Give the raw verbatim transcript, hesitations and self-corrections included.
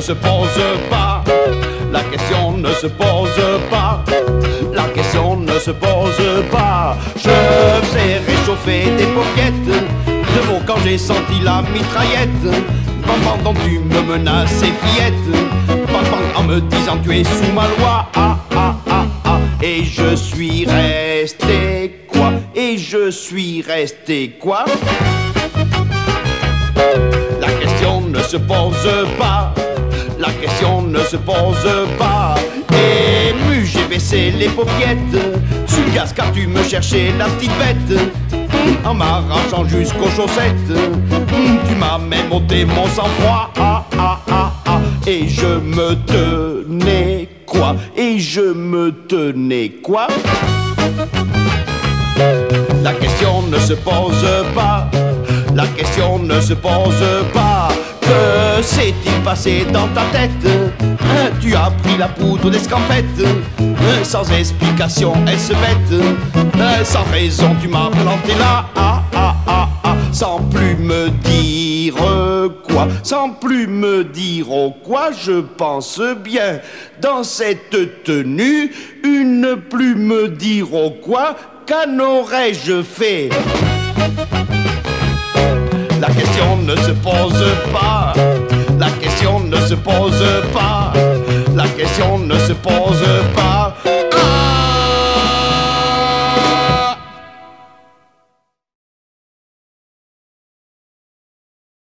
se pose pas. La question ne se pose pas. La question ne se pose pas. Je faisais réchauffer des paupiètes de veau quand j'ai senti la mitraillette. Pendant tu me menaçais fillette, en me disant tu es sous ma loi. Ah ah ah ah. Et je suis resté quoi? Et je suis resté quoi? La question ne se pose pas. La question ne se pose pas. Ému, j'ai baissé les paupiettes sous le gaz car tu me cherchais la petite bête. En m'arrachant jusqu'aux chaussettes, tu m'as même ôté mon sang-froid. Ah ah ah ah. Et je me tenais quoi? Et je me tenais quoi? La question ne se pose pas. La question ne se pose pas. Que s'est-il passé dans ta tête? Tu as pris la poudre d'escampette. Sans explication, est-ce bête? Sans raison, tu m'as planté là. Ah ah ah ah. Sans plus me dire quoi? Sans plus me dire quoi? Je pense bien dans cette tenue, une plus me dire quoi? Qu'en aurais-je fait? La question ne se pose pas. La question ne se pose pas.